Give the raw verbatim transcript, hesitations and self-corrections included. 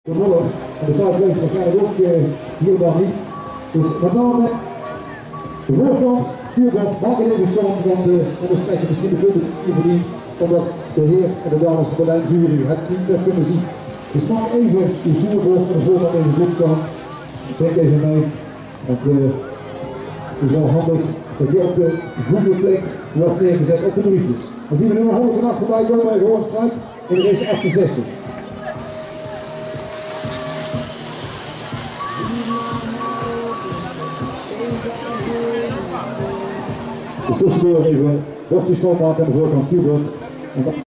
Gewonnen. En de Zuidwest waarschijnlijk ook uh, hier dan niet. Dus met name de voorkant, vuurband, maken in de stand van de onderstrekken misschien de punten die verdient. Omdat de heer en de dames van de lijnjury het niet meer kunnen zien. Dus maak even die vuurband van de voorkant even goed kan. Denk even mee. Want uh, het is wel handig dat je op de goede plek wordt neergezet op de briefjes. Dan zien we nummer honderdacht voorbij komen bij Hoornstruik in de race achtenzestig. Dus tussendoor even bochtjes schoonmaken aan de voorkant stuurbrug.